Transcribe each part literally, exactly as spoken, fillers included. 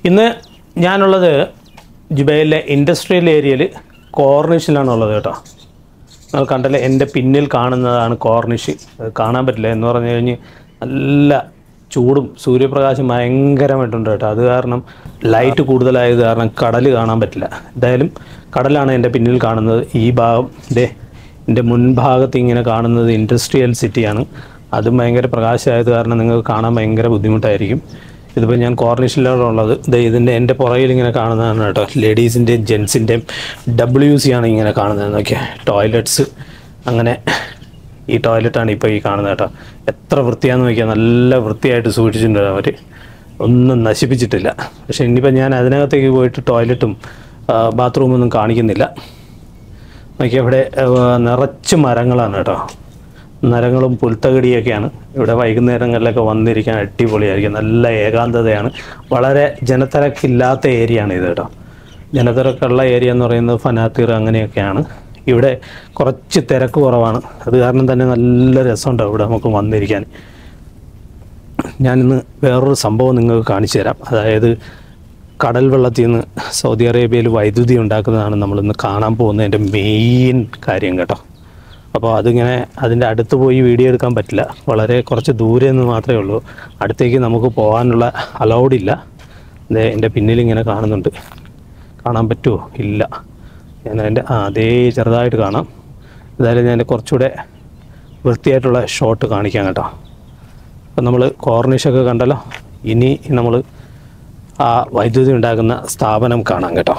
ഇന്ന് ഞാനുള്ളത് ജുബൈലിലെ ഇൻഡസ്ട്രിയൽ ഏരിയയിൽ കോർണിഷിലാണുള്ളത് കേട്ടോ. നിങ്ങൾ കണ്ടല്ലേ, എൻ്റെ പിന്നിൽ കാണുന്നതാണ് കോർണിഷ്. കാണാൻ പറ്റില്ല എന്ന് പറഞ്ഞു കഴിഞ്ഞ് നല്ല ചൂടും സൂര്യപ്രകാശം ഭയങ്കരമായിട്ടുണ്ട് കേട്ടോ. അത് കാരണം ലൈറ്റ് കൂടുതലായത് കാരണം കടൽ കാണാൻ പറ്റില്ല. എന്തായാലും കടലാണ് എൻ്റെ പിന്നിൽ കാണുന്നത്. ഈ ഭാഗം ഇതേ എൻ്റെ മുൻഭാഗത്ത് ഇങ്ങനെ കാണുന്നത് ഇൻഡസ്ട്രിയൽ സിറ്റിയാണ്. അതും ഭയങ്കര പ്രകാശമായത് കാരണം നിങ്ങൾക്ക് കാണാൻ ഭയങ്കര ബുദ്ധിമുട്ടായിരിക്കും. ഇതിപ്പോൾ ഞാൻ കോർണിഷിലാണ് ഉള്ളത്. ഇത് ഇതിൻ്റെ എൻ്റെ പുറകിൽ ഇങ്ങനെ കാണുന്നതാണ് കേട്ടോ. ലേഡീസിൻ്റെയും ജെൻസിൻ്റെയും ഡബ്ല്യു സി ആണ് ഇങ്ങനെ കാണുന്നത്. നോക്കിയാൽ ടോയ്ലറ്റ്സ്, അങ്ങനെ ഈ ടോയ്ലറ്റാണ് ഇപ്പോൾ ഈ കാണുന്നത് കേട്ടോ. എത്ര വൃത്തിയാണെന്ന് നോക്കിയാൽ നല്ല വൃത്തിയായിട്ട് സൂക്ഷിച്ചിട്ടുണ്ട് അവർ, ഒന്നും നശിപ്പിച്ചിട്ടില്ല. പക്ഷേ ഇനിയിപ്പോൾ ഞാൻ അതിനകത്തേക്ക് പോയിട്ട് ടോയ്ലറ്റും ബാത്റൂമൊന്നും കാണിക്കുന്നില്ല. നോക്കിയാൽ ഇവിടെ നിറച്ച് മരങ്ങളാണ് കേട്ടോ. മരങ്ങളും പുൽത്തകടിയൊക്കെയാണ്. ഇവിടെ വൈകുന്നേരങ്ങളിലൊക്കെ വന്നിരിക്കാൻ അടിപൊളിയായിരിക്കും. നല്ല ഏകാന്തതയാണ്. വളരെ ജനത്തിരക്കില്ലാത്ത ഏരിയ ആണ് ഇത് കേട്ടോ. ജനത്തിരക്കുള്ള ഏരിയ എന്ന് പറയുന്നത് ഫനാത്തിർ അങ്ങനെയൊക്കെയാണ്. ഇവിടെ കുറച്ച് തിരക്ക് കുറവാണ്. അത് കാരണം തന്നെ നല്ല രസമുണ്ടാവും ഇവിടെ നമുക്ക് വന്നിരിക്കാൻ. ഞാനിന്ന് വേറൊരു സംഭവം നിങ്ങൾക്ക് കാണിച്ചു തരാം. അതായത് കടൽ വെള്ളത്തിൽ നിന്ന് സൗദി അറേബ്യയിൽ വൈദ്യുതി ഉണ്ടാക്കുന്നതാണ് നമ്മളിന്ന് കാണാൻ പോകുന്നതിൻ്റെ മെയിൻ കാര്യം കേട്ടോ. അപ്പോൾ അതിങ്ങനെ അതിൻ്റെ അടുത്ത് പോയി വീഡിയോ എടുക്കാൻ പറ്റില്ല. വളരെ കുറച്ച് ദൂരെ നിന്ന് മാത്രമേ ഉള്ളൂ. അടുത്തേക്ക് നമുക്ക് പോകാനുള്ള അലൗഡ് ഇല്ല. എൻ്റെ പിന്നിലിങ്ങനെ കാണുന്നുണ്ട്. കാണാൻ പറ്റുമോ? ഇല്ല. ഞാൻ അതിൻ്റെ ആ അതേ ചെറുതായിട്ട് കാണാം. എന്തായാലും ഞാൻ കുറച്ചുകൂടെ വൃത്തിയായിട്ടുള്ള ഷോട്ട് കാണിക്കാം കേട്ടോ. അപ്പം നമ്മൾ കോർണിഷൊക്കെ കണ്ടല്ലോ. ഇനി നമ്മൾ ആ വൈദ്യുതി ഉണ്ടാക്കുന്ന സ്ഥാപനം കാണാം കേട്ടോ.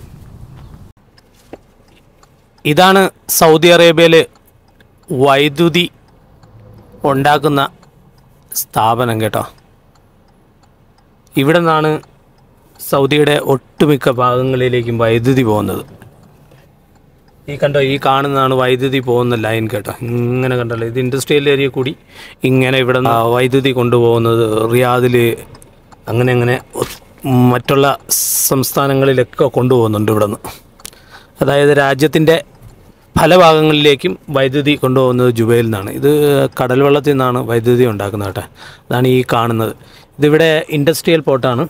ഇതാണ് സൗദി അറേബ്യയിൽ വൈദ്യുതി ഉണ്ടാക്കുന്ന സ്ഥാപനം കേട്ടോ. ഇവിടെ നിന്നാണ് സൗദിയുടെ ഒട്ടുമിക്ക ഭാഗങ്ങളിലേക്കും വൈദ്യുതി പോകുന്നത്. ഈ കണ്ടോ, ഈ കാണുന്നതാണ് വൈദ്യുതി പോകുന്ന ലൈൻ കേട്ടോ. ഇങ്ങനെ കണ്ടല്ലോ, ഇത് ഇൻഡസ്ട്രിയൽ ഏരിയ കൂടി ഇങ്ങനെ ഇവിടെ നിന്ന് വൈദ്യുതി കൊണ്ടുപോകുന്നത് റിയാദിൽ അങ്ങനെ അങ്ങനെ മറ്റുള്ള സംസ്ഥാനങ്ങളിലൊക്കെ കൊണ്ടുപോകുന്നുണ്ട് ഇവിടെ നിന്ന്. അതായത് രാജ്യത്തിൻ്റെ പല ഭാഗങ്ങളിലേക്കും വൈദ്യുതി കൊണ്ടുപോകുന്നത് ജുബൈലിൽ നിന്നാണ്. ഇത് കടൽ വെള്ളത്തിൽ നിന്നാണ് വൈദ്യുതി ഉണ്ടാക്കുന്നത് കേട്ടോ. അതാണ് ഈ കാണുന്നത്. ഇതിവിടെ ഇൻഡസ്ട്രിയൽ പോർട്ടാണ്.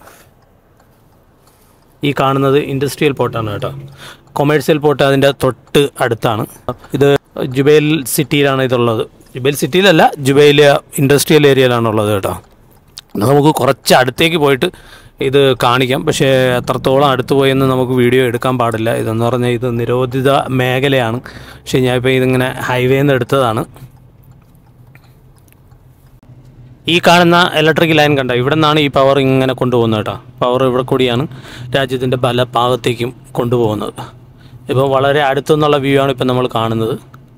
ഈ കാണുന്നത് ഇൻഡസ്ട്രിയൽ പോർട്ടാണ് കേട്ടോ. കൊമേഴ്സ്യൽ പോർട്ട് അതിൻ്റെ തൊട്ട് അടുത്താണ്. ഇത് ജുബൈൽ സിറ്റിയിലാണ് ഇതുള്ളത്. ജുബൈൽ സിറ്റിയിലല്ല, ജുബൈൽ ഇൻഡസ്ട്രിയൽ ഏരിയയിലാണുള്ളത് കേട്ടോ. നമുക്ക് കുറച്ച് അടുത്തേക്ക് പോയിട്ട് ഇത് കാണിക്കാം. പക്ഷേ എത്രത്തോളം അടുത്ത് പോയെന്ന് നമുക്ക് വീഡിയോ എടുക്കാൻ പാടില്ല. ഇതെന്ന് പറഞ്ഞാൽ ഇത് നിരോധിത മേഖലയാണ്. പക്ഷേ ഞാനിപ്പോൾ ഇതിങ്ങനെ ഹൈവേയിൽ നിന്ന് എടുത്തതാണ്. ഈ കാണുന്ന ഇലക്ട്രിക് ലൈൻ കണ്ടോ, ഇവിടെ നിന്നാണ് ഈ പവർ ഇങ്ങനെ കൊണ്ടുപോകുന്നത് കേട്ടോ. പവർ ഇവിടെ കൂടിയാണ് രാജ്യത്തിൻ്റെ പല ഭാഗത്തേക്കും കൊണ്ടുപോകുന്നത്. ഇപ്പോൾ വളരെ അടുത്തുനിന്നുള്ള വ്യൂ ആണ് ഇപ്പം നമ്മൾ കാണുന്നത്.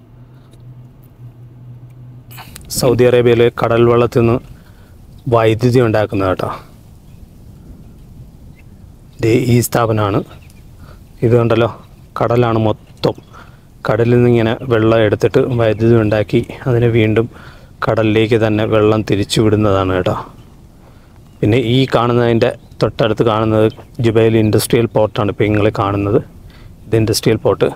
സൗദി അറേബ്യയിൽ കടൽ വെള്ളത്തിൽ നിന്ന് വൈദ്യുതി ഉണ്ടാക്കുന്നത് കേട്ടോ. ഈ സ്ഥാപനമാണ് ഇത്. കണ്ടല്ലോ, കടലാണ് മൊത്തം. കടലിൽ നിന്ന് ഇങ്ങനെ വെള്ളം എടുത്തിട്ട് വൈദ്യുതി ഉണ്ടാക്കി അതിനെ വീണ്ടും കടലിലേക്ക് തന്നെ വെള്ളം തിരിച്ചു വിടുന്നതാണ് കേട്ടോ. പിന്നെ ഈ കാണുന്നതിൻ്റെ തൊട്ടടുത്ത് കാണുന്നത് ജുബൈൽ ഇൻഡസ്ട്രിയൽ പോർട്ടാണ്. ഇപ്പോൾ നിങ്ങൾ കാണുന്നത് ഇത് ഇൻഡസ്ട്രിയൽ പോർട്ട്.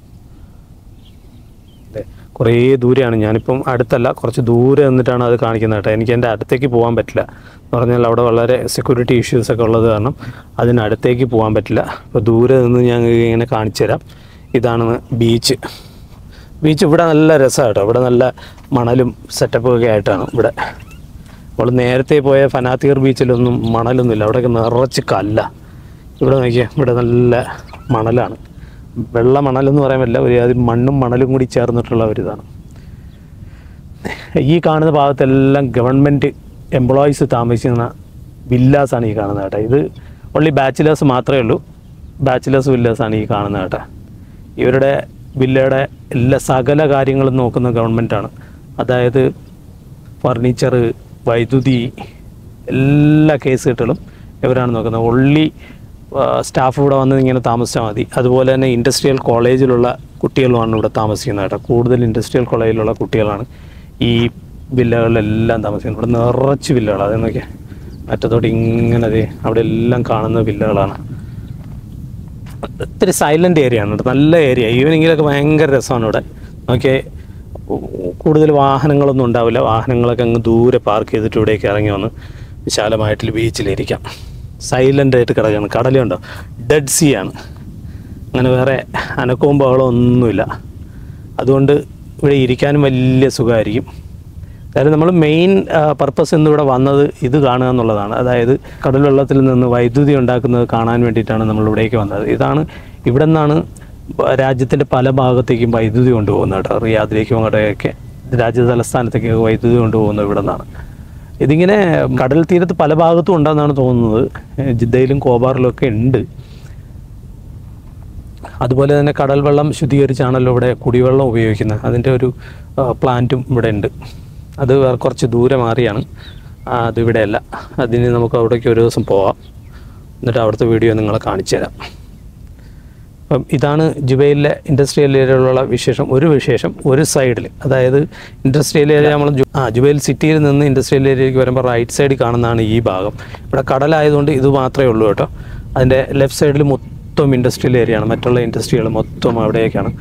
കുറേ ദൂരെയാണ്. ഞാനിപ്പം അടുത്തല്ല, കുറച്ച് ദൂരെ നിന്നിട്ടാണ് അത് കാണിക്കുന്നത് കേട്ടോ. എനിക്ക് എൻ്റെ അടുത്തേക്ക് പോകാൻ പറ്റില്ല. എന്ന് പറഞ്ഞാൽ അവിടെ വളരെ സെക്യൂരിറ്റി ഇഷ്യൂസൊക്കെ ഉള്ളത് കാരണം അതിനടുത്തേക്ക് പോകാൻ പറ്റില്ല. അപ്പോൾ ദൂരെ നിന്ന് ഞാൻ ഇങ്ങനെ കാണിച്ചു തരാം. ഇതാണ് ബീച്ച്. ബീച്ച് ഇവിടെ നല്ല രസമാണ് കേട്ടോ. ഇവിടെ നല്ല മണലും സെറ്റപ്പൊക്കെ ആയിട്ടാണ് ഇവിടെ. നമ്മൾ നേരത്തെ പോയ ഫനാത്തിർ ബീച്ചിലൊന്നും മണലൊന്നുമില്ല. അവിടെയൊക്കെ നിറച്ച് കല്ല. ഇവിടെ നോക്കിയാൽ ഇവിടെ നല്ല മണലാണ്. വെള്ള മണലെന്ന് പറയാൻ പറ്റില്ല, ഒരു അത് മണ്ണും മണലും കൂടി ചേർന്നിട്ടുള്ള ഒരിതാണ്. ഈ കാണുന്ന ഭാഗത്തെല്ലാം ഗവൺമെൻറ് എംപ്ലോയീസ് താമസിക്കുന്ന വില്ലാസാണ് ഈ കാണുന്നത് കേട്ടോ. ഇത് ഓൺലി ബാച്ചിലേഴ്സ് മാത്രമേ ഉള്ളൂ. ബാച്ചിലേഴ്സ് വില്ലാസാണ് ഈ കാണുന്നത് കേട്ടോ. ഇവരുടെ വില്ലയുടെ എല്ലാ സകല കാര്യങ്ങളും നോക്കുന്ന ഗവൺമെൻറ്റാണ്. അതായത് ഫർണിച്ചർ, വൈദ്യുതി, എല്ലാ കേസുകെട്ടുകളും ഇവരാണ് നോക്കുന്നത്. ഓൺലി സ്റ്റാഫ് ഇവിടെ വന്ന് ഇങ്ങനെ താമസിച്ചാൽ മതി. അതുപോലെ തന്നെ ഇൻഡസ്ട്രിയൽ കോളേജിലുള്ള കുട്ടികളുമാണ് ഇവിടെ താമസിക്കുന്നത് കേട്ടോ. കൂടുതൽ ഇൻഡസ്ട്രിയൽ കോളേജിലുള്ള കുട്ടികളാണ് ഈ വില്ലകളിലെല്ലാം താമസിക്കുന്നത്. ഇവിടെ നിറച്ച് വില്ലകളാണ്. അതെന്നൊക്കെ അറ്റത്തോട്ട് ഇങ്ങനെ അവിടെ എല്ലാം കാണുന്ന വില്ലകളാണ്. ഒത്തിരി സൈലൻ്റ് ഏരിയ ആണ്. നല്ല ഏരിയ. ഈവനിങ്ങിലൊക്കെ ഭയങ്കര രസമാണ് ഇവിടെ. നോക്കിയാൽ കൂടുതൽ വാഹനങ്ങളൊന്നും ഉണ്ടാവില്ല. വാഹനങ്ങളൊക്കെ അങ്ങ് ദൂരെ പാർക്ക് ചെയ്തിട്ട് ഇവിടേക്ക് ഇറങ്ങി വന്ന് വിശാലമായിട്ടുള്ള ബീച്ചിലിരിക്കാം. സൈലൻ്റ് ആയിട്ട് കിടക്കുകയാണ്. കടലുണ്ടോ, ഡെഡ് സീ ആണ്. അങ്ങനെ വേറെ അനക്കവും ബഹളവും ഒന്നുമില്ല. അതുകൊണ്ട് ഇവിടെ ഇരിക്കാനും വലിയ സുഖമായിരിക്കും. അതായത് നമ്മൾ മെയിൻ പർപ്പസ് ഇന്നിവിടെ വന്നത് ഇത് കാണുക എന്നുള്ളതാണ്. അതായത് കടൽ വെള്ളത്തിൽ നിന്ന് വൈദ്യുതി ഉണ്ടാക്കുന്നത് കാണാൻ വേണ്ടിയിട്ടാണ് നമ്മളിവിടേക്ക് വന്നത്. ഇതാണ് ഇവിടെ നിന്നാണ് രാജ്യത്തിൻ്റെ പല ഭാഗത്തേക്കും വൈദ്യുതി കൊണ്ടുപോകുന്നത് കേട്ടോ. റിയാദിലേക്കും അങ്ങോട്ടേക്ക് രാജ്യ തലസ്ഥാനത്തേക്കൊക്കെ വൈദ്യുതി കൊണ്ടുപോകുന്നത് ഇവിടെ നിന്നാണ്. ഇതിങ്ങനെ കടൽ തീരത്ത് പല ഭാഗത്തും ഉണ്ടെന്നാണ് തോന്നുന്നത്. ജിദ്ദയിലും കോബാറിലും ഒക്കെ ഉണ്ട്. അതുപോലെ തന്നെ കടൽ വെള്ളം ശുദ്ധീകരിച്ചാണല്ലോ ഇവിടെ കുടിവെള്ളം ഉപയോഗിക്കുന്നത്. അതിൻ്റെ ഒരു പ്ലാന്റും ഇവിടെ ഉണ്ട്. അത് വേറെ കുറച്ച് ദൂരെ മാറിയാണ്, അതിവിടെയല്ല. അതിന് നമുക്ക് അവിടേക്ക് ഒരു ദിവസം പോവാം, എന്നിട്ട് അവിടുത്തെ വീഡിയോ നിങ്ങളെ കാണിച്ചു തരാം. അപ്പം ഇതാണ് ജുബൈലിലെ ഇൻഡസ്ട്രിയൽ ഏരിയയിലുള്ള വിശേഷം. ഒരു വിശേഷം ഒരു സൈഡിൽ, അതായത് ഇൻഡസ്ട്രിയൽ ഏരിയ നമ്മൾ ആ ജുബൈൽ സിറ്റിയിൽ നിന്ന് ഇൻഡസ്ട്രിയൽ ഏരിയയിലേക്ക് വരുമ്പോൾ റൈറ്റ് സൈഡിൽ കാണുന്നതാണ് ഈ ഭാഗം. ഇവിടെ കടലായതുകൊണ്ട് ഇത് മാത്രമേ ഉള്ളൂ കേട്ടോ. അതിൻ്റെ ലെഫ്റ്റ് സൈഡിൽ മൊത്തം ഇൻഡസ്ട്രിയൽ ഏരിയയാണ്. മറ്റുള്ള ഇൻഡസ്ട്രികൾ മൊത്തം അവിടേക്കാണ്.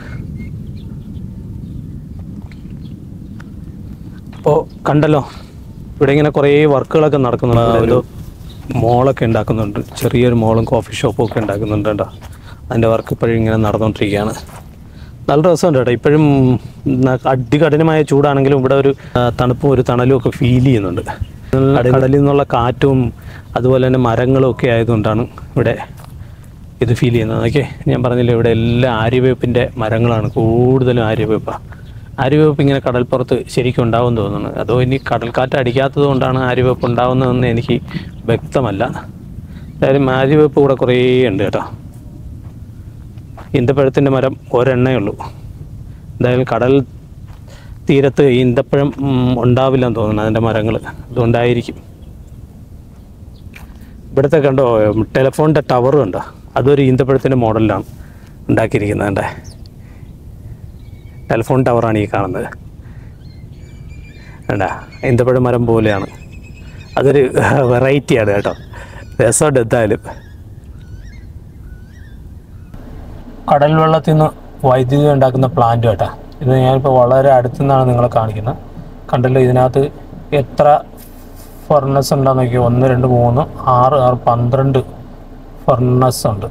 അപ്പോൾ കണ്ടല്ലോ, ഇവിടെ ഇങ്ങനെ കുറേ വർക്കുകളൊക്കെ നടക്കുന്നുണ്ട്. ഒരു മോളൊക്കെ ഉണ്ടാക്കുന്നുണ്ട്, ചെറിയൊരു മോളും കോഫി ഷോപ്പും ഒക്കെ ഉണ്ടാക്കുന്നുണ്ട് കേട്ടോ. അതിൻ്റെ വർക്ക് ഇപ്പോഴും ഇങ്ങനെ നടന്നുകൊണ്ടിരിക്കുകയാണ്. നല്ല രസമുണ്ട് കേട്ടോ. ഇപ്പോഴും അതികഠിനമായ ചൂടാണെങ്കിലും ഇവിടെ ഒരു തണുപ്പും ഒരു തണലും ഒക്കെ ഫീൽ ചെയ്യുന്നുണ്ട്. കടലിൽ നിന്നുള്ള കാറ്റും അതുപോലെ തന്നെ മരങ്ങളും ഒക്കെ ആയതുകൊണ്ടാണ് ഇവിടെ ഇത് ഫീൽ ചെയ്യുന്നത്. ഓക്കെ, ഞാൻ പറഞ്ഞില്ലേ ഇവിടെ എല്ലാ ആര്യവേപ്പിൻ്റെ മരങ്ങളാണ്, കൂടുതലും ആര്യവേപ്പാണ്. ആര്യവേപ്പ് ഇങ്ങനെ കടൽപ്പുറത്ത് ശരിക്കും ഉണ്ടാവും തോന്നുന്നു. അതോ ഇനി കടൽക്കാറ്റ് അടിക്കാത്തത് കൊണ്ടാണ് ആര്യവേപ്പ് ഉണ്ടാവുന്നതെന്ന് എനിക്ക് വ്യക്തമല്ല. എന്തായാലും ആര്യവേപ്പ് ഇവിടെ കുറേ ഉണ്ട് കേട്ടോ. ഈന്തപ്പഴത്തിൻ്റെ മരം ഒരെണ്ണേ ഉള്ളൂ. എന്തായാലും കടൽ തീരത്ത് ഈന്തപ്പഴം ഉണ്ടാവില്ലെന്ന് തോന്നുന്നു അതിൻ്റെ മരങ്ങൾ, അതുകൊണ്ടായിരിക്കും. ഇവിടുത്തെ കണ്ടോ ടെലിഫോണിൻ്റെ ടവർ കണ്ടോ, അതൊരു ഈന്തപ്പഴത്തിൻ്റെ മോഡലിലാണ് ഉണ്ടാക്കിയിരിക്കുന്നത്. കണ്ടേ, ടെലിഫോൺ ടവറാണ് ഈ കാണുന്നത്. വേണ്ട, ഈന്തപ്പഴ മരം പോലെയാണ്. അതൊരു വെറൈറ്റിയാണ് കേട്ടോ, രസമുണ്ട്. എന്തായാലും കടൽ വെള്ളത്തിൽ നിന്ന് വൈദ്യുതി ഉണ്ടാക്കുന്ന പ്ലാന്റ് കേട്ടോ. ഇത് ഞാനിപ്പോൾ വളരെ അടുത്തു നിന്നാണ് നിങ്ങളെ കാണിക്കുന്നത്. കണ്ടല്ലോ, ഇതിനകത്ത് എത്ര ഫർണസ് ഉണ്ടെന്ന് നോക്കിയോ. ഒന്ന് രണ്ട് മൂന്ന് ആറ് ആറ് പന്ത്രണ്ട് ഫർണസ് ഉണ്ട്.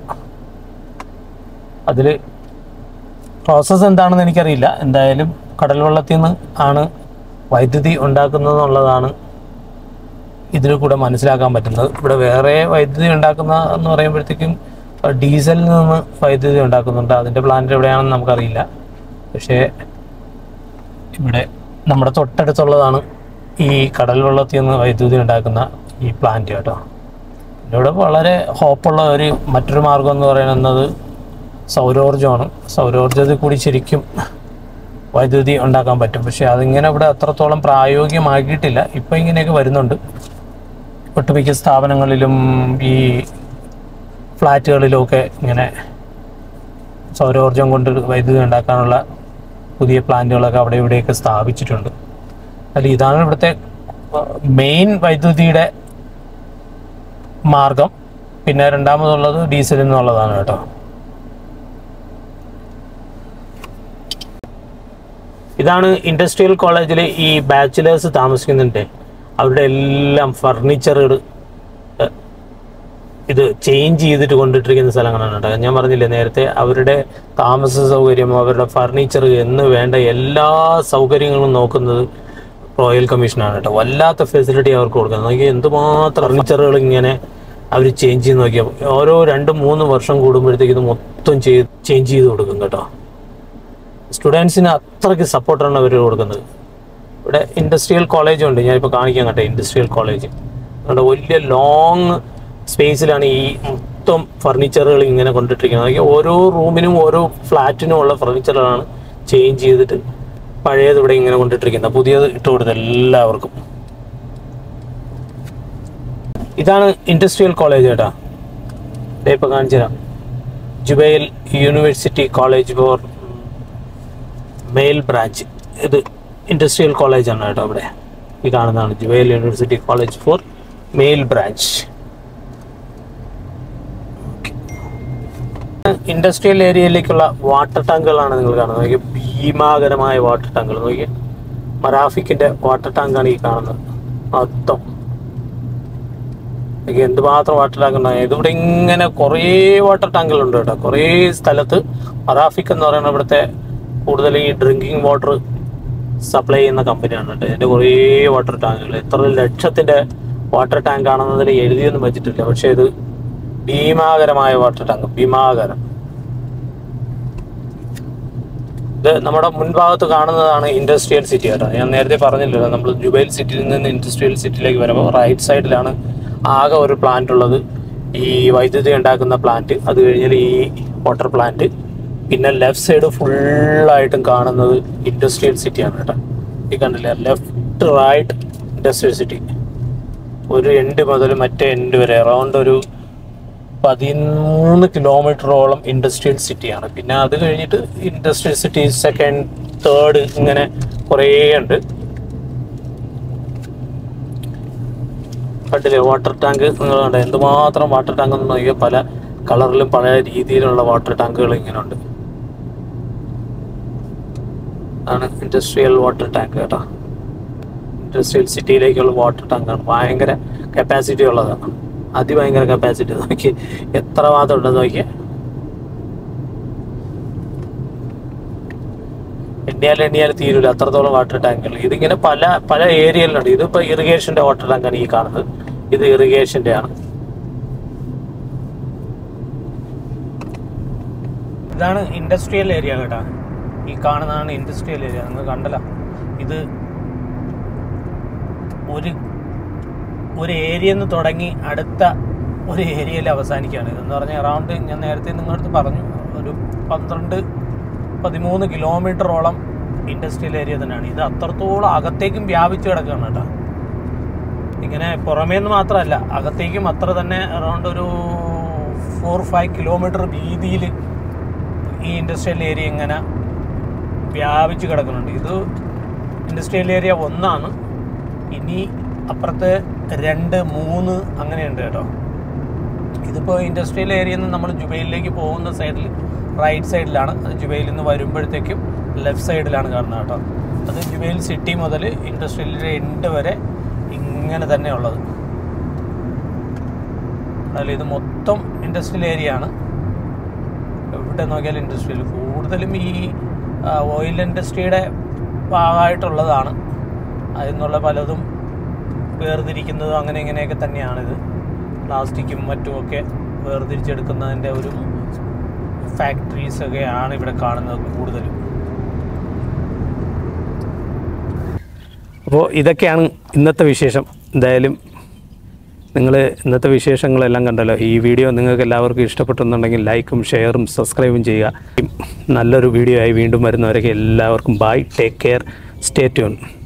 അതിൽ പ്രോസസ്സ് എന്താണെന്ന് എനിക്കറിയില്ല. എന്തായാലും കടൽ വെള്ളത്തിൽ നിന്ന് ആണ് വൈദ്യുതി ഉണ്ടാക്കുന്നതെന്നുള്ളതാണ് ഇതിൽ കൂടെ മനസ്സിലാക്കാൻ പറ്റുന്നത്. ഇവിടെ വേറെ വൈദ്യുതി ഉണ്ടാക്കുന്ന എന്ന് പറയുമ്പോഴത്തേക്കും ഡീസലിൽ നിന്ന് വൈദ്യുതി ഉണ്ടാക്കുന്നുണ്ട്. അതിൻ്റെ പ്ലാന്റ് എവിടെയാണെന്ന് നമുക്കറിയില്ല. പക്ഷേ ഇവിടെ നമ്മുടെ തൊട്ടടുത്തുള്ളതാണ് ഈ കടൽ വെള്ളത്തിൽ നിന്ന് വൈദ്യുതി ഉണ്ടാക്കുന്ന ഈ പ്ലാന്റ് കേട്ടോ. ഇവിടെ വളരെ ഹോപ്പുള്ള ഒരു മറ്റൊരു മാർഗം എന്ന് പറയുന്നത് സൗരോർജ്ജമാണ്. സൗരോർജ്ജത്തിൽ കൂടി ശരിക്കും വൈദ്യുതി ഉണ്ടാക്കാൻ പറ്റും. പക്ഷേ അതിങ്ങനെ ഇവിടെ അത്രത്തോളം പ്രായോഗികമാക്കിയിട്ടില്ല. ഇപ്പോൾ ഇങ്ങനെയൊക്കെ വരുന്നുണ്ട്. ഒട്ടുമിക്ക സ്ഥാപനങ്ങളിലും ഈ ഫ്ലാറ്റുകളിലുമൊക്കെ ഇങ്ങനെ സൗരോർജ്ജം കൊണ്ട് വൈദ്യുതി ഉണ്ടാക്കാനുള്ള പുതിയ പ്ലാന്റുകളൊക്കെ അവിടെ ഇവിടെയൊക്കെ സ്ഥാപിച്ചിട്ടുണ്ട്. അതിൽ ഇതാണ് ഇവിടുത്തെ മെയിൻ വൈദ്യുതിയുടെ മാർഗം. പിന്നെ രണ്ടാമതുള്ളത് ഡീസലിൽ നിന്നുള്ളതാണ് കേട്ടോ. ഇതാണ് ഇൻഡസ്ട്രിയൽ കോളേജിൽ ഈ ബാച്ചിലേഴ്സ് താമസിക്കുന്നുണ്ട്. അവരുടെ എല്ലാം ഫർണിച്ചറുകൾ ഇത് ചേഞ്ച് ചെയ്തിട്ട് കൊണ്ടിട്ടിരിക്കുന്ന സ്ഥലങ്ങളാണ് കേട്ടോ. ഞാൻ പറഞ്ഞില്ലേ നേരത്തെ, അവരുടെ താമസ സൗകര്യം, അവരുടെ ഫർണിച്ചർ എന്ന് വേണ്ട എല്ലാ സൗകര്യങ്ങളും നോക്കുന്നത് റോയൽ കമ്മീഷനാണ് കേട്ടോ. വല്ലാത്ത ഫെസിലിറ്റി അവർക്ക് കൊടുക്കുന്നത്. നോക്കിയാൽ എന്തുമാത്രം ഫർണിച്ചറുകൾ ഇങ്ങനെ അവർ ചേഞ്ച് ചെയ്ത് നോക്കിയാൽ ഓരോ രണ്ട് മൂന്ന് വർഷം കൂടുമ്പോഴത്തേക്ക് ഇത് മൊത്തം ചെയ്ത് ചേഞ്ച് ചെയ്ത് കൊടുക്കും കേട്ടോ. സ്റ്റുഡൻസിന് അത്രയ്ക്ക് സപ്പോർട്ടാണ് അവർ കൊടുക്കുന്നത്. ഇവിടെ ഇൻഡസ്ട്രിയൽ കോളേജ് ഉണ്ട്, ഞാനിപ്പോൾ കാണിക്കാൻ കേട്ടോ. ഇൻഡസ്ട്രിയൽ കോളേജ് അവിടെ വലിയ ലോങ് സ്പേസിലാണ് ഈ മൊത്തം ഫർണിച്ചറുകൾ ഇങ്ങനെ കൊണ്ടിട്ടിരിക്കുന്നത്. ഓരോ റൂമിനും ഓരോ ഫ്ലാറ്റിനും ഉള്ള ഫർണിച്ചറുകളാണ് ചേഞ്ച് ചെയ്തിട്ട് പഴയത് ഇവിടെ ഇങ്ങനെ കൊണ്ടിട്ടിരിക്കുന്നത്, പുതിയത് ഇട്ട് കൊടുത്ത് എല്ലാവർക്കും. ഇതാണ് ഇൻഡസ്ട്രിയൽ കോളേജ് കേട്ടോ. ഇതേ ഇപ്പോൾ കാണിച്ചു തരാം. Jubail university college for male branch. ഇത് ഇൻഡസ്ട്രിയൽ കോളേജാണ് കേട്ടോ. ഇവിടെ ഈ കാണുന്നതാണ് Jubail university college for male branch. Industrial ഏരിയയിലേക്കുള്ള വാട്ടർ ടാങ്കുകളാണ് നിങ്ങൾ കാണുന്നത്. നോക്കിയാൽ ഭീമാകരമായ വാട്ടർ ടാങ്കുകൾ. നോക്കിയാൽ മറാഫിക്കിൻ്റെ വാട്ടർ ടാങ്കാണ് ഈ കാണുന്നത്. മൊത്തം എന്തുമാത്രം വാട്ടർ ടാങ്ക് ഉണ്ടാകും. ഇതിവിടെ ഇങ്ങനെ കുറേ വാട്ടർ ടാങ്കുകളുണ്ട് കേട്ടോ. കുറേ സ്ഥലത്ത് മറാഫിക് എന്ന് പറയുന്ന ഇവിടുത്തെ കൂടുതൽ ഈ ഡ്രിങ്കിങ് വാട്ടർ സപ്ലൈ ചെയ്യുന്ന കമ്പനിയാണ് കേട്ടോ. ഇതിൻ്റെ കുറേ വാട്ടർ ടാങ്കുകൾ, എത്ര ലക്ഷത്തിൻ്റെ വാട്ടർ ടാങ്ക് ആണെന്നതിൽ എഴുതിയൊന്നും വെച്ചിട്ടില്ല. പക്ഷേ ഇത് ഭീമാകരമായ വാട്ടർ ടാങ്ക്, ഭീമാകരം. ഇത് നമ്മുടെ മുൻഭാഗത്ത് കാണുന്നതാണ് ഇൻഡസ്ട്രിയൽ സിറ്റി കേട്ടോ. ഞാൻ നേരത്തെ പറഞ്ഞില്ലല്ലോ, നമ്മൾ ജുബൈൽ സിറ്റിയിൽ നിന്ന് ഇൻഡസ്ട്രിയൽ സിറ്റിയിലേക്ക് വരുമ്പോൾ റൈറ്റ് സൈഡിലാണ് ആകെ ഒരു പ്ലാന്റ് ഉള്ളത്, ഈ വൈദ്യുതി ഉണ്ടാക്കുന്ന പ്ലാന്റ്. അത് കഴിഞ്ഞാൽ ഈ വാട്ടർ പ്ലാന്റ്. പിന്നെ ലെഫ്റ്റ് സൈഡ് ഫുള്ളായിട്ടും കാണുന്നത് ഇൻഡസ്ട്രിയൽ സിറ്റിയാണ് കേട്ടോ. ഈ കണ്ടില്ലേ, ലെഫ്റ്റ് റൈറ്റ് ഇൻഡസ്ട്രിയൽ സിറ്റി. ഒരു എൻഡ് മുതൽ മറ്റേ എൻഡ് വരെ അറൗണ്ട് ഒരു പതിമൂന്ന് കിലോമീറ്ററോളം ഇൻഡസ്ട്രിയൽ സിറ്റിയാണ്. പിന്നെ അത് കഴിഞ്ഞിട്ട് ഇൻഡസ്ട്രിയൽ സിറ്റി സെക്കൻഡ്, തേർഡ്, ഇങ്ങനെ കുറേ ഉണ്ട്. കണ്ടില്ലേ വാട്ടർ ടാങ്ക് നിങ്ങൾ കണ്ട, എന്തുമാത്രം വാട്ടർ ടാങ്ക് എന്ന് നോക്കിയാൽ പല കളറിലും പല രീതിയിലുള്ള വാട്ടർ ടാങ്കുകൾ ഇങ്ങനെ ഉണ്ട്. ആണ് ഇൻഡസ്ട്രിയൽ വാട്ടർ ടാങ്ക് കേട്ടോ. ഇൻഡസ്ട്രിയൽ സിറ്റിയിലേക്കുള്ള വാട്ടർ ടാങ്കാണ്. ഭയങ്കര കപ്പാസിറ്റി ഉള്ളതാണ്, അതിഭയങ്കര കപ്പാസിറ്റി. നോക്കി എത്ര മാത്രം ഉണ്ടെന്ന് നോക്കിയേ. എണ്ണിയാൽ എണ്ണിയാൽ തീരൂല, അത്രത്തോളം വാട്ടർ ടാങ്കുകൾ. ഇതിങ്ങനെ പല പല ഏരിയയിലുണ്ട്. ഇതിപ്പോൾ ഇറിഗേഷൻ്റെ വാട്ടർ ടാങ്കാണ് ഈ കാണുന്നത്. ഇത് ഇറിഗേഷൻ്റെ ആണ്. ഇതാണ് ഇൻഡസ്ട്രിയൽ ഏരിയ കേട്ടോ. ഈ കാണുന്നതാണ് ഇൻഡസ്ട്രിയൽ ഏരിയ. നിങ്ങൾ കണ്ടല്ലോ, ഇത് ഒരു ഒരു ഏരിയയിൽ നിന്ന് തുടങ്ങി അടുത്ത ഒരു ഏരിയയിൽ അവസാനിക്കുകയാണ്. ഇതെന്ന് പറഞ്ഞാൽ അറൗണ്ട്, ഞാൻ നേരത്തെ നിങ്ങളടുത്ത് പറഞ്ഞു, ഒരു പന്ത്രണ്ട് പതിമൂന്ന് കിലോമീറ്ററോളം ഇൻഡസ്ട്രിയൽ ഏരിയ തന്നെയാണ്. ഇത് അത്രത്തോളം അകത്തേക്കും വ്യാപിച്ചു കിടക്കുകയാണ് കേട്ടോ. ഇങ്ങനെ പുറമേന്ന് മാത്രമല്ല, അകത്തേക്കും അത്ര തന്നെ അറൗണ്ട് ഒരു ഫോർ ഫൈവ് കിലോമീറ്റർ വീതിയിൽ ഈ ഇൻഡസ്ട്രിയൽ ഏരിയ ഇങ്ങനെ വ്യാപിച്ചു കിടക്കുന്നുണ്ട്. ഇത് ഇൻഡസ്ട്രിയൽ ഏരിയ ഒന്നാണ്. ഇനി അപ്പുറത്ത് രണ്ട്, മൂന്ന് അങ്ങനെയുണ്ട് കേട്ടോ. ഇതിപ്പോൾ ഇൻഡസ്ട്രിയൽ ഏരിയയിൽ നിന്ന് നമ്മൾ ജുബൈലിലേക്ക് പോകുന്ന സൈഡിൽ റൈറ്റ് സൈഡിലാണ്. അത് ജുബൈലിൽ നിന്ന് വരുമ്പോഴത്തേക്കും ലെഫ്റ്റ് സൈഡിലാണ് കാണുന്നത് കേട്ടോ. അത് ജുബൈൽ സിറ്റി മുതൽ ഇൻഡസ്ട്രിയലിൻ്റെ എൻഡ് വരെ ഇങ്ങനെ തന്നെ ഉള്ളത്. അതിൽ ഇത് മൊത്തം ഇൻഡസ്ട്രിയൽ ഏരിയ ആണ്. എവിടെ നോക്കിയാലും ഇൻഡസ്ട്രിയൽ, കൂടുതലും ഈ ഓയിൽ ഇൻഡസ്ട്രിയുടെ ഭാഗമായിട്ടുള്ളതാണ്. അതിൽ നിന്നുള്ള പലതും വേർതിരിക്കുന്നതും അങ്ങനെ ഇങ്ങനെയൊക്കെ തന്നെയാണിത്. പ്ലാസ്റ്റിക്കും മറ്റുമൊക്കെ വേർതിരിച്ചെടുക്കുന്നതിൻ്റെ ഒരു ഫാക്ടറീസൊക്കെയാണ് ഇവിടെ കാണുന്നത് കൂടുതലും. അപ്പോൾ ഇതൊക്കെയാണ് ഇന്നത്തെ വിശേഷം. എന്തായാലും നിങ്ങൾ ഇന്നത്തെ വിശേഷങ്ങളെല്ലാം കണ്ടല്ലോ. ഈ വീഡിയോ നിങ്ങൾക്ക് എല്ലാവർക്കും ഇഷ്ടപ്പെട്ടെന്നുണ്ടെങ്കിൽ ലൈക്കും ഷെയറും സബ്സ്ക്രൈബും ചെയ്യുക. നല്ലൊരു വീഡിയോ ആയി വീണ്ടും വരുന്നവരൊക്കെ എല്ലാവർക്കും bye, take care, stay tune.